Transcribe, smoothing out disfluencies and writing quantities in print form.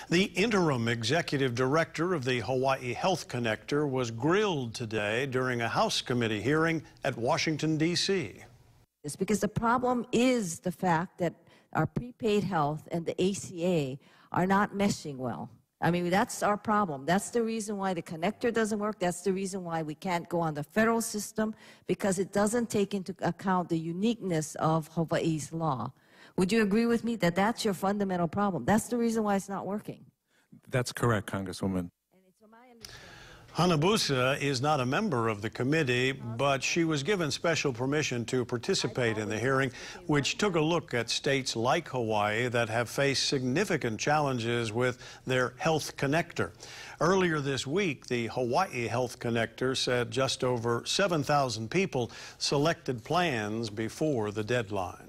The interim executive director of the Hawaii Health Connector was grilled today during a House committee hearing at Washington, D.C. It's because the problem is the fact that our prepaid health and the ACA are not meshing well. I mean, that's our problem. That's the reason why the connector doesn't work. That's the reason why we can't go on the federal system, because it doesn't take into account the uniqueness of Hawaii's law. Would you agree with me that that's your fundamental problem? That's the reason why it's not working. That's correct, Congresswoman. Hanabusa is not a member of the committee, but she was given special permission to participate in the hearing, which took a look at states like Hawaii that have faced significant challenges with their health connector. Earlier this week, the Hawaii Health Connector said just over 7,000 people selected plans before the deadline.